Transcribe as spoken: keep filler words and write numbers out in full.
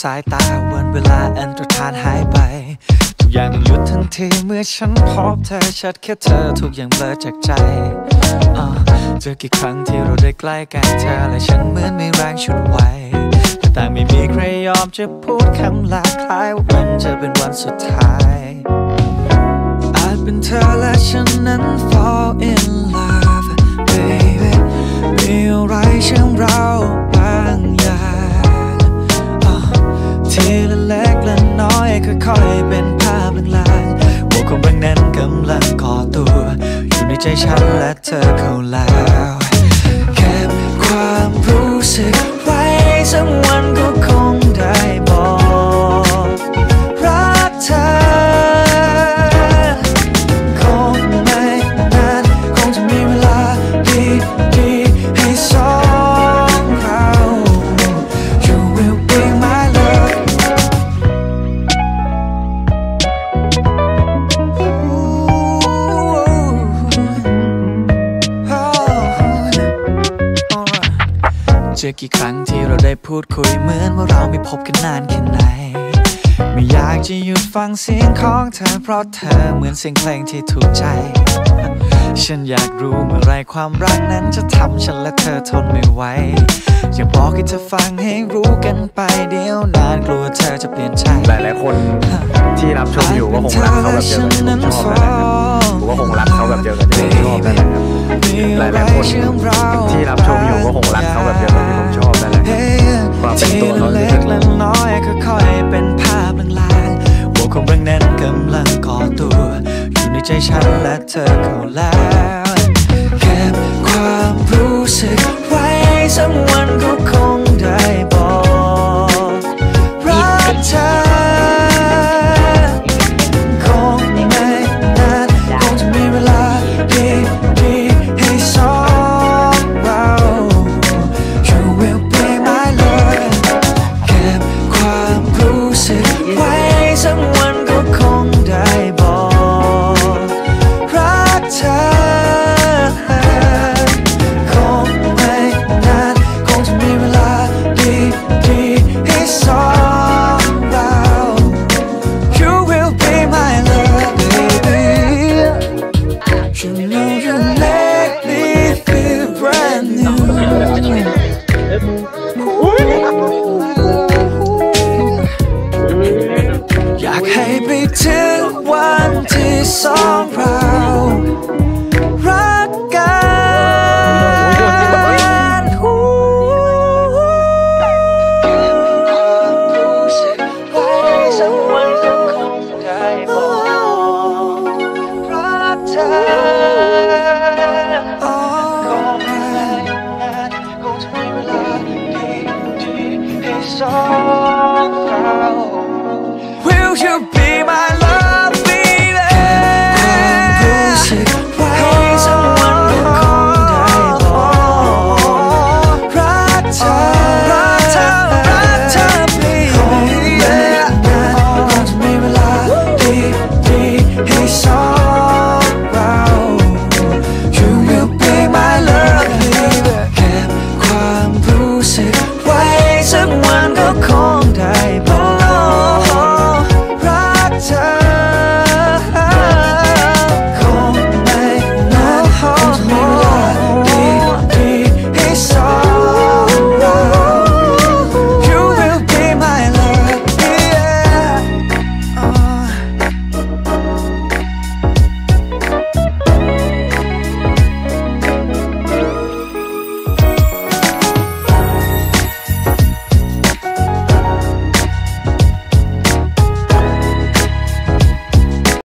สายตาวันเวลาอันตรธานหายไปทุกอย่างต้องหยุดทันทีเมื่อฉันพบเธอชัดแค่เธอทุกอย่างเบลอจากใจเจอกี่ครั้งที่เราได้ใกล้ใกล้เธอและฉันเหมือนไม่แรงชุดไวแต่ไม่มีใครยอมจะพูดคำลาคล้ายว่ามันจะเป็นวันสุดท้ายอาจเป็นเธอและฉันนั้น fall in love baby มีอะไรเชื่อมเราบางอย่างทีละเล็กละน้อยค่อยๆเป็นภาพลางๆหัวของรักนั้นกำลังก่อตัวอยู่ในใจฉันและเธอเข้าแล้วเก็บความรู้สึกไว้สักวันก็คงได้บอกรักเธอคงไม่นานคงจะมีเวลาดีๆให้สองเรา You will be my loveเจอกี่ครั้งที่เราได้พูดคุยเหมือนว่าเราไม่พบกันนานแค่ไหนไม่อยากจะหยุดฟังเสียงของเธอเพราะเธอเหมือนเสียงเพลงที่ถูกใจฉันอยากรู้เมื่อไรความรักนั้นจะทำฉันและเธอทนไม่ไหวอยากบอกให้เธอฟังให้รู้กันไปเดี๋ยวนานกลัวเธอจะเปลี่ยนใจหลายๆคนที่รับชมอยู่ก็คงรักเขาแบบเดียวกันที่ผมชอบนั่นแหละครับผมก็คงรักเขาแบบเดียวกันที่ผมชอบนั่นแหละครับหลายๆคนที่รับชมอยู่ก็คงรักเขาแบบเดียวกันที่ผมชอบนั่นแหละครับความเป็นตัวเขาเล็กและน้อยค่อยๆเป็นภาพลางๆหัวของรักนั้นกำลังก่อตัวอยู่ในใจฉันและเธอเข้าแล้วเก็บความรู้สึกไว้สักวันก็คงได้บอกรักเธอคงไม่นานคงจะมีเวลาดีๆให้สองเรา You will be my love เก็บความรู้สึกไว้สักวันก็คงได้บอกรักเธอคงไม่นานคงจะมีเวลาดีๆให้สองเรา You will be my love baby You know you make me feel brand new อยากให้ไปถึงวันที่สองเรารักกันไว้สักวันก็คงได้บอกรักเธอคงไม่นานคงจะมีเวลาดีๆให้สองเรา Will you be